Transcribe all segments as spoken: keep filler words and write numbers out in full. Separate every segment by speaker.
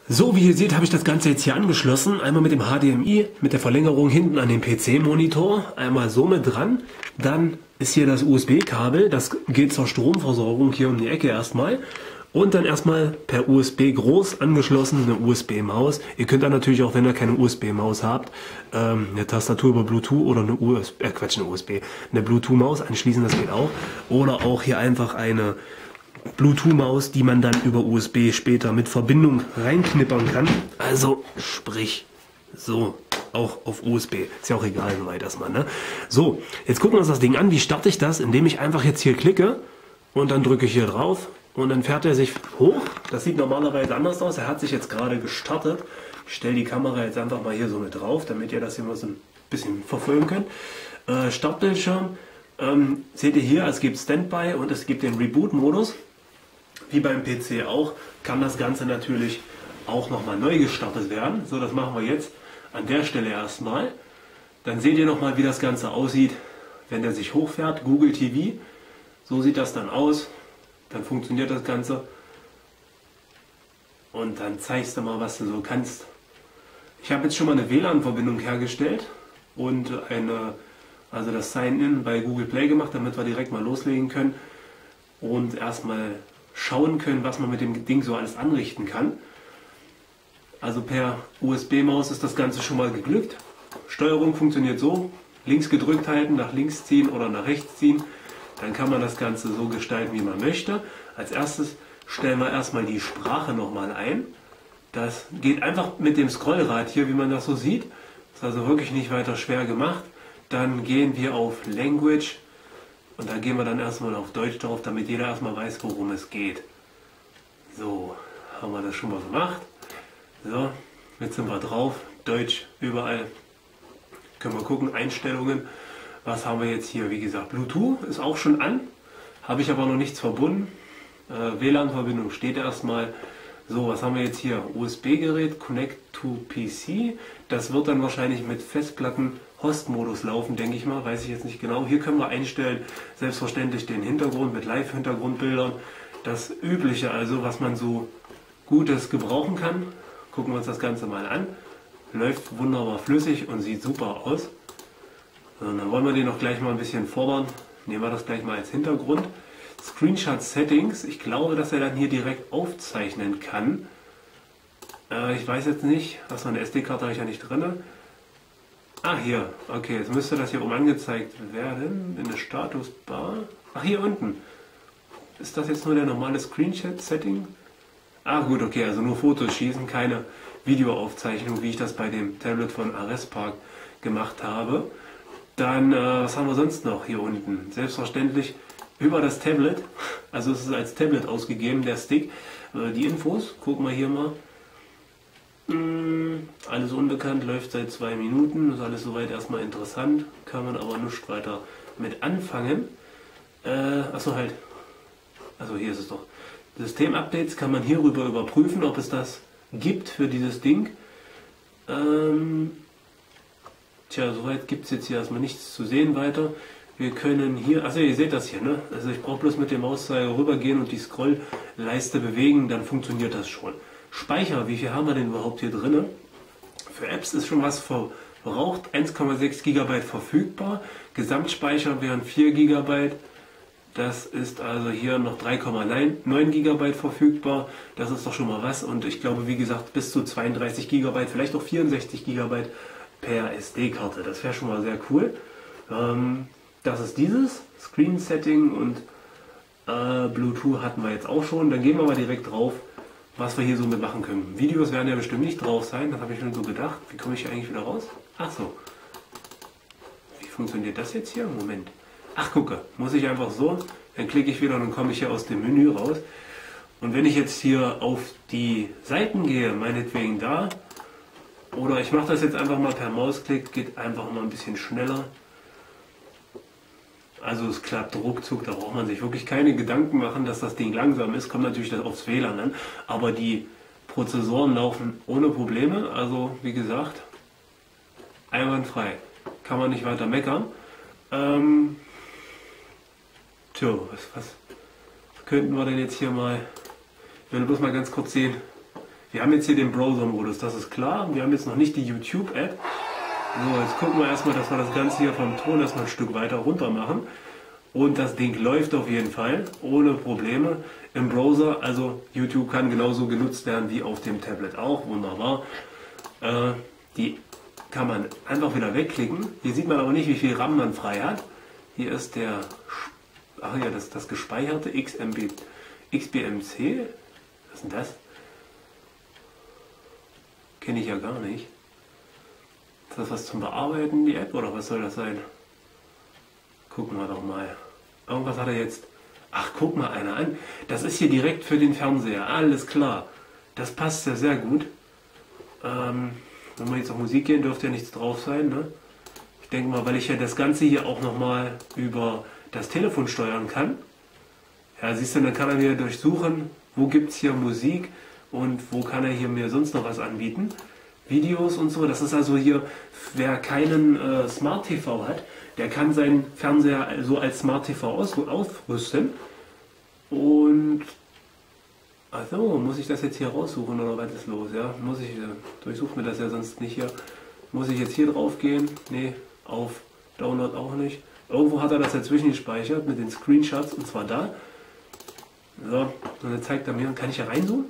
Speaker 1: So, wie ihr seht, habe ich das Ganze jetzt hier angeschlossen. Einmal mit dem H D M I, mit der Verlängerung hinten an den P C-Monitor. Einmal so mit dran. Dann ist hier das U S B-Kabel. Das geht zur Stromversorgung hier um die Ecke erstmal. Und dann erstmal per U S B groß angeschlossen eine U S B-Maus. Ihr könnt dann natürlich auch, wenn ihr keine U S B-Maus habt, ähm, eine Tastatur über Bluetooth oder eine U S B, äh Quatsch, eine U S B, eine Bluetooth-Maus anschließen, das geht auch. Oder auch hier einfach eine Bluetooth-Maus, die man dann über U S B später mit Verbindung reinknippern kann. Also sprich, so, auch auf U S B. Ist ja auch egal, soweit erstmal, ne? So, jetzt gucken wir uns das Ding an. Wie starte ich das? Indem ich einfach jetzt hier klicke und dann drücke ich hier drauf und dann fährt er sich hoch. Das sieht normalerweise anders aus. Er hat sich jetzt gerade gestartet. Ich stelle die Kamera jetzt einfach mal hier so mit drauf, damit ihr das hier mal so ein bisschen verfolgen könnt. Äh, Startbildschirm. Ähm, seht ihr hier, es gibt Standby und es gibt den Reboot-Modus. Wie beim P C auch, kann das Ganze natürlich auch nochmal neu gestartet werden. So, das machen wir jetzt an der Stelle erstmal. Dann seht ihr nochmal, wie das Ganze aussieht, wenn der sich hochfährt. Google T V, so sieht das dann aus. Dann funktioniert das Ganze. Und dann zeigst du mal, was du so kannst. Ich habe jetzt schon mal eine W L A N-Verbindung hergestellt und eine, also das Sign-In bei Google Play gemacht, damit wir direkt mal loslegen können und erstmal schauen können, was man mit dem Ding so alles anrichten kann. Also per U S B-Maus ist das Ganze schon mal geglückt. Steuerung funktioniert so, links gedrückt halten, nach links ziehen oder nach rechts ziehen. Dann kann man das Ganze so gestalten, wie man möchte. Als erstes stellen wir erstmal die Sprache nochmal ein. Das geht einfach mit dem Scrollrad hier, wie man das so sieht. Ist also wirklich nicht weiter schwer gemacht. Dann gehen wir auf Language. Und da gehen wir dann erstmal auf Deutsch drauf, damit jeder erstmal weiß, worum es geht. So, haben wir das schon mal gemacht. So, jetzt sind wir drauf. Deutsch überall. Können wir gucken, Einstellungen. Was haben wir jetzt hier? Wie gesagt, Bluetooth ist auch schon an. Habe ich aber noch nichts verbunden. Äh, W L A N-Verbindung steht erstmal. So, was haben wir jetzt hier? U S B-Gerät, Connect to P C. Das wird dann wahrscheinlich mit Festplatten Host-Modus laufen, denke ich mal, weiß ich jetzt nicht genau. Hier können wir einstellen, selbstverständlich den Hintergrund mit Live-Hintergrundbildern. Das Übliche also, was man so Gutes gebrauchen kann. Gucken wir uns das Ganze mal an. Läuft wunderbar flüssig und sieht super aus. So, dann wollen wir den noch gleich mal ein bisschen fordern. Nehmen wir das gleich mal als Hintergrund. Screenshot Settings. Ich glaube, dass er dann hier direkt aufzeichnen kann. Äh, ich weiß jetzt nicht, was für eine S D-Karte habe ich ja nicht drin. Ah, hier. Okay, jetzt müsste das hier oben angezeigt werden. In der Statusbar. Ach, hier unten. Ist das jetzt nur der normale Screenshot-Setting? Ah, gut, okay, also nur Fotos schießen, keine Videoaufzeichnung, wie ich das bei dem Tablet von Arespark gemacht habe. Dann, äh, was haben wir sonst noch hier unten? Selbstverständlich über das Tablet, also es ist als Tablet ausgegeben, der Stick. Äh, die Infos, gucken wir hier mal. Alles unbekannt, läuft seit zwei Minuten, ist alles soweit erstmal interessant, kann man aber nicht weiter mit anfangen. Äh, achso halt, also hier ist es doch. Systemupdates kann man hierüber überprüfen, ob es das gibt für dieses Ding. Ähm, tja, soweit gibt es jetzt hier erstmal nichts zu sehen weiter. Wir können hier, also ihr seht das hier, ne? Also ich brauche bloß mit dem Mauszeiger rübergehen und die Scrollleiste bewegen, dann funktioniert das schon. Speicher, wie viel haben wir denn überhaupt hier drin? Für Apps ist schon was verbraucht, eins Komma sechs Gigabyte verfügbar, Gesamtspeicher wären vier Gigabyte, das ist also hier noch drei Komma neun Gigabyte verfügbar, das ist doch schon mal was und ich glaube, wie gesagt, bis zu zweiunddreißig Gigabyte, vielleicht auch vierundsechzig Gigabyte per S D-Karte, das wäre schon mal sehr cool. Ähm, das ist dieses Screen Setting und äh, Bluetooth hatten wir jetzt auch schon, dann gehen wir mal direkt drauf, was wir hier so mitmachen können. Videos werden ja bestimmt nicht drauf sein, das habe ich mir so gedacht. Wie komme ich hier eigentlich wieder raus? Ach so. Wie funktioniert das jetzt hier? Moment. Ach, gucke, muss ich einfach so, dann klicke ich wieder und dann komme ich hier aus dem Menü raus. Und wenn ich jetzt hier auf die Seiten gehe, meinetwegen da, oder ich mache das jetzt einfach mal per Mausklick, geht einfach mal ein bisschen schneller. Also es klappt ruckzuck, da braucht man sich wirklich keine Gedanken machen, dass das Ding langsam ist. Kommt natürlich das aufs W L A N an, aber die Prozessoren laufen ohne Probleme. Also wie gesagt, einwandfrei. Kann man nicht weiter meckern. Ähm, tja, was, was könnten wir denn jetzt hier mal, ich will bloß mal ganz kurz sehen, Wir haben jetzt hier den Browser-Modus, das ist klar. Wir haben jetzt noch nicht die YouTube-App. So, jetzt gucken wir erstmal, dass wir das Ganze hier vom Ton erstmal ein Stück weiter runter machen. Und das Ding läuft auf jeden Fall, ohne Probleme im Browser. Also YouTube kann genauso genutzt werden wie auf dem Tablet auch, wunderbar. Äh, die kann man einfach wieder wegklicken. Hier sieht man aber nicht, wie viel RAM man frei hat. Hier ist der, ach ja, das, das gespeicherte X M B, X B M C. Was ist denn das? Kenne ich ja gar nicht. Ist das was zum Bearbeiten, die App, oder was soll das sein? Gucken wir doch mal. Irgendwas hat er jetzt. Ach, guck mal einer an. Das ist hier direkt für den Fernseher. Alles klar. Das passt ja sehr gut. Ähm, wenn wir jetzt auf Musik gehen, dürfte ja nichts drauf sein. Ne? Ich denke mal, weil ich ja das Ganze hier auch nochmal über das Telefon steuern kann. Ja, siehst du, dann kann er mir durchsuchen, wo gibt es hier Musik und wo kann er hier mir sonst noch was anbieten. Videos und so. Das ist also hier, wer keinen äh, Smart T V hat, der kann seinen Fernseher so als Smart T V aus, aufrüsten. Und also muss ich das jetzt hier raussuchen oder was ist los? Ja, muss ich, äh, durchsuche mir das ja sonst nicht hier. Muss ich jetzt hier drauf gehen? Nee, auf Download auch nicht. Irgendwo hat er das dazwischen gespeichert mit den Screenshots und zwar da. So, und dann zeigt er mir, kann ich hier reinzoomen?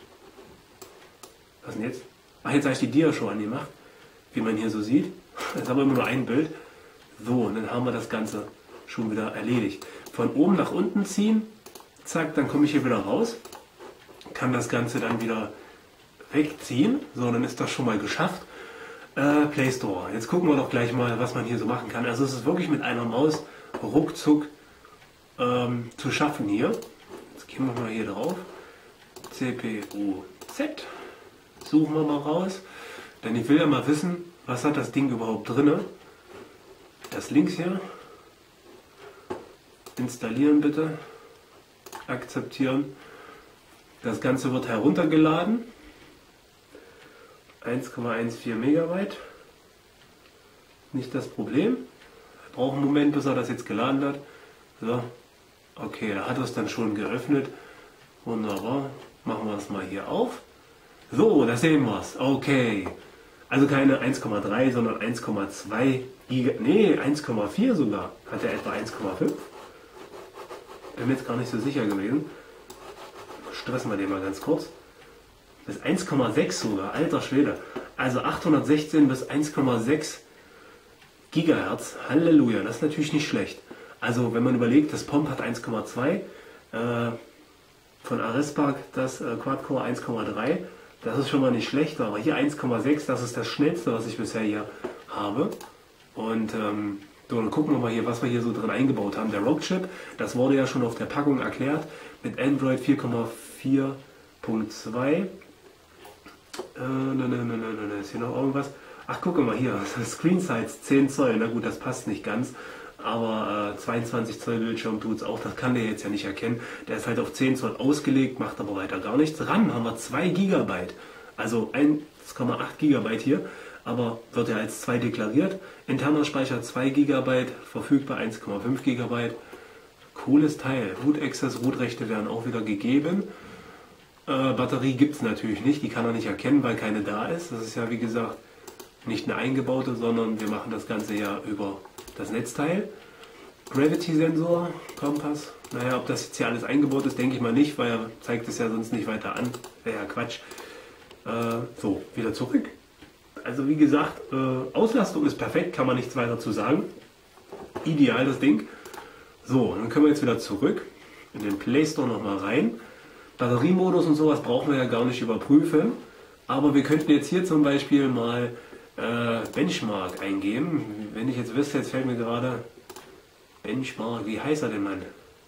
Speaker 1: Was denn jetzt? Ach, jetzt habe ich die Dia-Show angemacht, wie man hier so sieht. Jetzt haben wir immer nur ein Bild. So, und dann haben wir das Ganze schon wieder erledigt. Von oben nach unten ziehen, zack, dann komme ich hier wieder raus. Kann das Ganze dann wieder wegziehen. So, dann ist das schon mal geschafft. Äh, Play Store. Jetzt gucken wir doch gleich mal, was man hier so machen kann. Also es ist wirklich mit einer Maus ruckzuck ähm, zu schaffen hier. Jetzt gehen wir mal hier drauf. C P U Z. Suchen wir mal raus, denn ich will ja mal wissen, was hat das Ding überhaupt drin. Das links hier, installieren bitte, akzeptieren. Das Ganze wird heruntergeladen, eins Komma vierzehn Megabyte, nicht das Problem. Wir brauchen einen Moment, bis er das jetzt geladen hat. So, okay, da hat er es dann schon geöffnet. Wunderbar, machen wir es mal hier auf. So, da sehen wir es. Okay. Also keine eins Komma drei, sondern eins Komma zwei Giga. Nee, eins Komma vier sogar. Hat er etwa eins Komma fünf? Bin mir jetzt gar nicht so sicher gewesen. Stressen wir den mal ganz kurz. Das ist eins Komma sechs sogar. Alter Schwede. Also achthundertsechzehn bis eins Komma sechs Gigahertz. Halleluja. Das ist natürlich nicht schlecht. Also wenn man überlegt, das Pomp hat eins Komma zwei. Äh, von Arespark das äh, Quad-Core eins Komma drei. Das ist schon mal nicht schlecht, aber hier eins Komma sechs, das ist das schnellste, was ich bisher hier habe. Und ähm, so, dann gucken wir mal hier, was wir hier so drin eingebaut haben. Der Rogue-Chip, das wurde ja schon auf der Packung erklärt, mit Android vier Komma vier Punkt zwei. Äh, ne, ne, ne, ne, ne, ist hier noch irgendwas? Ach, guck mal hier, Screen Size zehn Zoll, na gut, das passt nicht ganz. Aber äh, zweiundzwanzig Zoll Bildschirm tut es auch, das kann der jetzt ja nicht erkennen. Der ist halt auf zehn Zoll ausgelegt, macht aber weiter gar nichts. RAM haben wir zwei Gigabyte, also eins Komma acht Gigabyte hier, aber wird ja als zwei deklariert. Interner Speicher zwei Gigabyte, verfügbar eins Komma fünf Gigabyte. Cooles Teil. Root Access, Root-Rechte werden auch wieder gegeben. Äh, Batterie gibt es natürlich nicht, die kann er nicht erkennen, weil keine da ist. Das ist ja wie gesagt nicht eine eingebaute, sondern wir machen das Ganze ja über das Netzteil. Gravity-Sensor, Kompass. Naja, ob das jetzt hier alles eingebaut ist, denke ich mal nicht, weil er zeigt es ja sonst nicht weiter an. Wäre ja Quatsch. Äh, so, wieder zurück. Also wie gesagt, äh, Auslastung ist perfekt, kann man nichts weiter zu sagen. Ideal das Ding. So, dann können wir jetzt wieder zurück in den Play Store nochmal rein. Batteriemodus und sowas brauchen wir ja gar nicht überprüfen. Aber wir könnten jetzt hier zum Beispiel mal äh, Benchmark eingeben. Wenn ich jetzt wüsste, jetzt fällt mir gerade Benchmark, wie heißt er denn, Mann?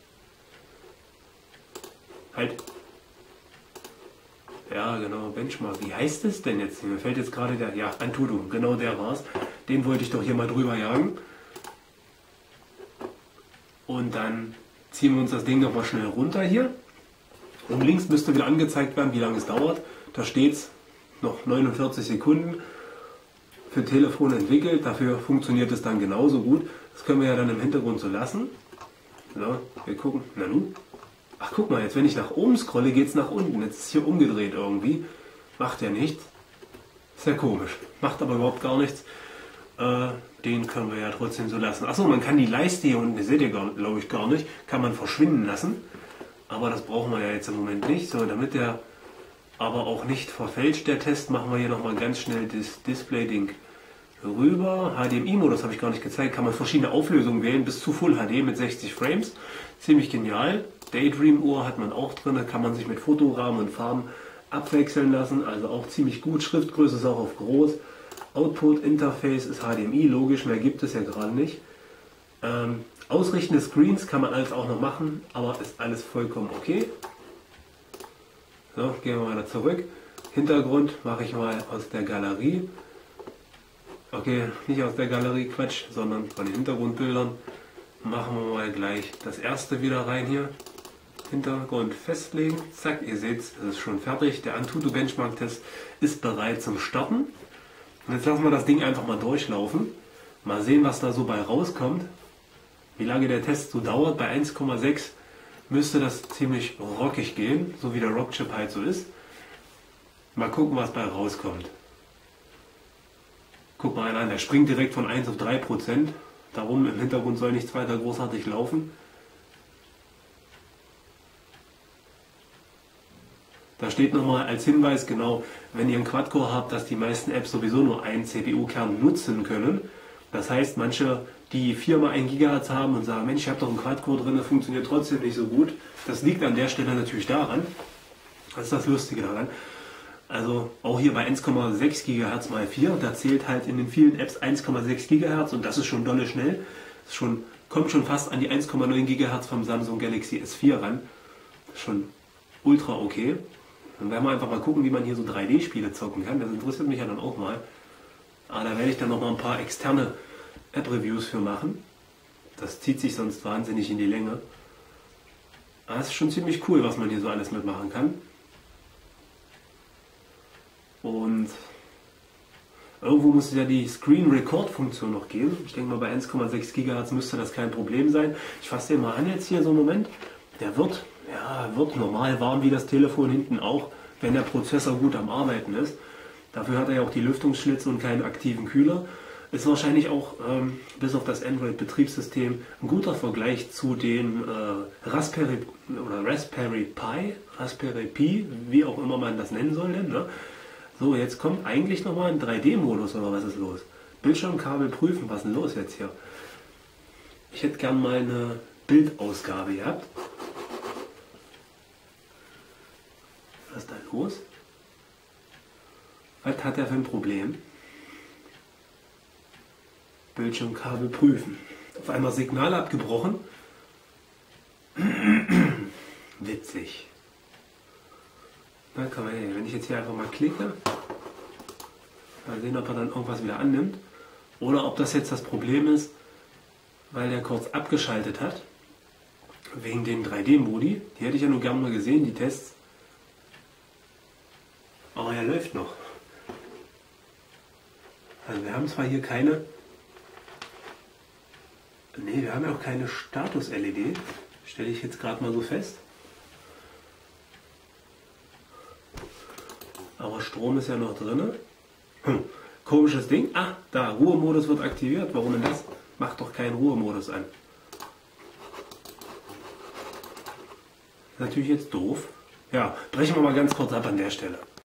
Speaker 1: Halt. Ja, genau, Benchmark. Wie heißt es denn jetzt? Mir fällt jetzt gerade der, ja, Antutu, genau der war's. Den wollte ich doch hier mal drüber jagen. Und dann ziehen wir uns das Ding nochmal schnell runter hier. Und links müsste wieder angezeigt werden, wie lange es dauert. Da steht es noch neunundvierzig Sekunden. Für Telefon entwickelt, dafür funktioniert es dann genauso gut. Das können wir ja dann im Hintergrund so lassen. So, wir gucken. Na nun. Ach, guck mal, jetzt wenn ich nach oben scrolle, geht es nach unten. Jetzt ist es hier umgedreht irgendwie. Macht ja nichts. Ist ja komisch. Macht aber überhaupt gar nichts. Äh, den können wir ja trotzdem so lassen. Achso, man kann die Leiste hier unten, die seht ihr glaube ich gar nicht, kann man verschwinden lassen. Aber das brauchen wir ja jetzt im Moment nicht. So, damit der aber auch nicht verfälscht, der Test, machen wir hier nochmal ganz schnell das Display-Ding rüber. H D M I-Modus habe ich gar nicht gezeigt. Kann man verschiedene Auflösungen wählen, bis zu Full H D mit sechzig Frames. Ziemlich genial. Daydream-Uhr hat man auch drin. Kann man sich mit Fotorahmen und Farben abwechseln lassen. Also auch ziemlich gut. Schriftgröße ist auch auf groß. Output-Interface ist H D M I. Logisch, mehr gibt es ja gerade nicht. Ähm, Ausrichten des Screens kann man alles auch noch machen. Aber ist alles vollkommen okay. So, gehen wir mal da zurück. Hintergrund mache ich mal aus der Galerie. Okay, nicht aus der Galerie, Quatsch, sondern von den Hintergrundbildern. Machen wir mal gleich das erste wieder rein hier. Hintergrund festlegen. Zack, ihr seht es, ist schon fertig. Der Antutu Benchmark Test ist bereit zum Starten. Und jetzt lassen wir das Ding einfach mal durchlaufen. Mal sehen, was da so bei rauskommt. Wie lange der Test so dauert. Bei eins Komma sechs müsste das ziemlich rockig gehen, so wie der Rockchip halt so ist. Mal gucken, was bei rauskommt. Guck mal an, der springt direkt von eins auf drei Prozent. Darum im Hintergrund soll nichts weiter großartig laufen. Da steht nochmal als Hinweis, genau, wenn ihr einen Quad-Core habt, dass die meisten Apps sowieso nur einen C P U-Kern nutzen können. Das heißt, manche, die vier mal ein Gigahertz haben und sagen, Mensch, ich habe doch einen Quad-Core drin, das funktioniert trotzdem nicht so gut. Das liegt an der Stelle natürlich daran. Das ist das Lustige daran. Also auch hier bei eins Komma sechs Gigahertz mal vier, da zählt halt in den vielen Apps eins Komma sechs Gigahertz und das ist schon dolle schnell. Das ist schon, kommt schon fast an die eins Komma neun Gigahertz vom Samsung Galaxy S vier ran. Das ist schon ultra okay. Dann werden wir einfach mal gucken, wie man hier so drei D-Spiele zocken kann. Das interessiert mich ja dann auch mal. Aber da werde ich dann noch mal ein paar externe App-Reviews für machen. Das zieht sich sonst wahnsinnig in die Länge. Aber es ist schon ziemlich cool, was man hier so alles mitmachen kann. Und irgendwo muss es ja die Screen Record Funktion noch geben. Ich denke mal, bei eins Komma sechs Gigahertz müsste das kein Problem sein. Ich fasse den mal an jetzt hier so einen Moment. Der wird, ja, wird normal warm wie das Telefon hinten auch, wenn der Prozessor gut am Arbeiten ist. Dafür hat er ja auch die Lüftungsschlitze und keinen aktiven Kühler. Ist wahrscheinlich auch ähm, bis auf das Android-Betriebssystem ein guter Vergleich zu dem äh, Raspberry oder Raspberry Pi, Raspberry Pi, wie auch immer man das nennen soll. Denn, ne? So, jetzt kommt eigentlich nochmal ein drei D-Modus oder was ist los? Bildschirmkabel prüfen, was ist denn los jetzt hier? Ich hätte gern mal eine Bildausgabe gehabt. Was ist da los? Was hat er für ein Problem? Bildschirmkabel prüfen. Auf einmal Signal abgebrochen. Witzig. Na, komm her, wenn ich jetzt hier einfach mal klicke, mal sehen, ob er dann irgendwas wieder annimmt. Oder ob das jetzt das Problem ist, weil der kurz abgeschaltet hat. Wegen den drei D-Modi. Die hätte ich ja nur gerne mal gesehen, die Tests. Aber er läuft noch. Also wir haben zwar hier keine... Ne, wir haben ja auch keine Status-L E D. Stelle ich jetzt gerade mal so fest. Aber Strom ist ja noch drin. Hm, komisches Ding. Ah, da, Ruhemodus wird aktiviert. Warum denn das? Macht doch keinen Ruhemodus an. Natürlich jetzt doof. Ja, brechen wir mal ganz kurz ab an der Stelle.